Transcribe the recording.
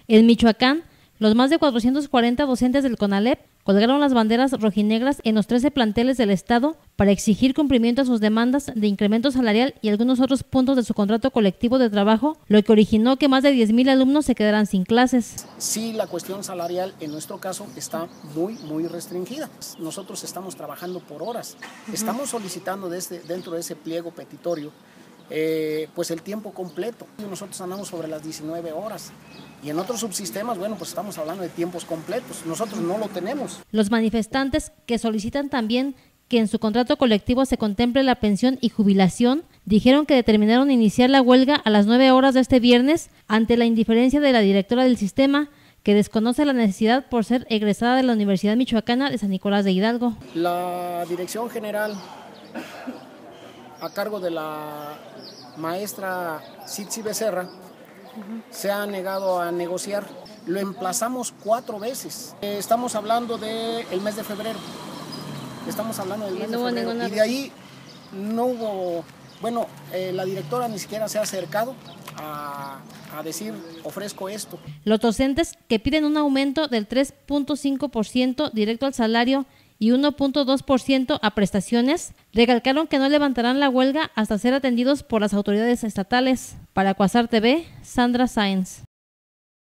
En Michoacán, los más de 440 docentes del CONALEP colgaron las banderas rojinegras en los 13 planteles del estado para exigir cumplimiento a sus demandas de incremento salarial y algunos otros puntos de su contrato colectivo de trabajo, lo que originó que más de 10,000 alumnos se quedaran sin clases. Sí, la cuestión salarial en nuestro caso está muy restringida. Nosotros estamos trabajando por horas. Estamos solicitando dentro de ese pliego petitorio pues el tiempo completo. Nosotros andamos sobre las 19 horas y en otros subsistemas, bueno, pues estamos hablando de tiempos completos. Nosotros no lo tenemos. Los manifestantes, que solicitan también que en su contrato colectivo se contemple la pensión y jubilación, dijeron que determinaron iniciar la huelga a las 9 horas de este viernes ante la indiferencia de la directora del sistema, que desconoce la necesidad por ser egresada de la Universidad Michoacana de San Nicolás de Hidalgo. La dirección general, a cargo de la maestra Citzi Becerra, se ha negado a negociar. Lo emplazamos 4 veces. Estamos hablando del mes de febrero. Y de ahí no hubo, bueno, la directora ni siquiera se ha acercado a decir, ofrezco esto. Los docentes, que piden un aumento del 3.5% directo al salario y 1.2% a prestaciones, recalcaron que no levantarán la huelga hasta ser atendidos por las autoridades estatales. Para Cuasar TV, Sandra Sáenz.